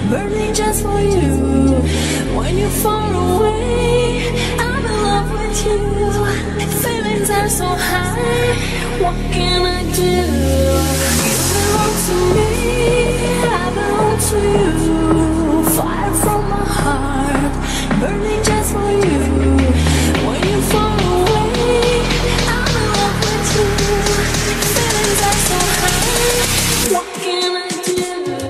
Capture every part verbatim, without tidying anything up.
burning just for you. When you're far away, I'm in love with you. Feelings are so high, what can I do? You belong to me, I belong to you. Fire from my heart, burning just for you. When you're far away, I'm in love with you. Feelings are so high, what can I do?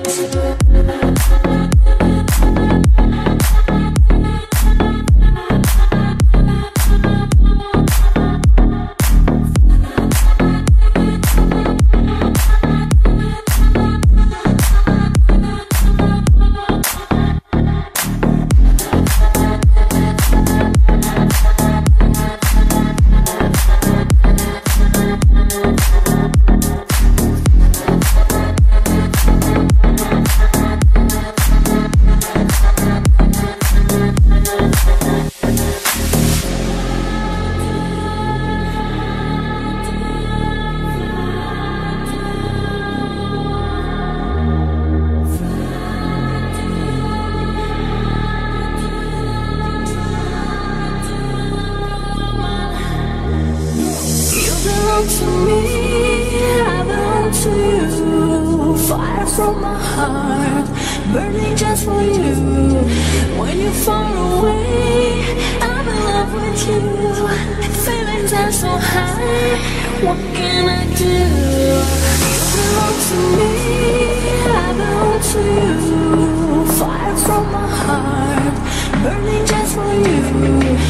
To me, I belong to you. Fire from my heart, burning just for you. When you're far away, I'm in love with you. Feelings are so high, what can I do? You belong to me, I belong to you. Fire from my heart, burning just for you.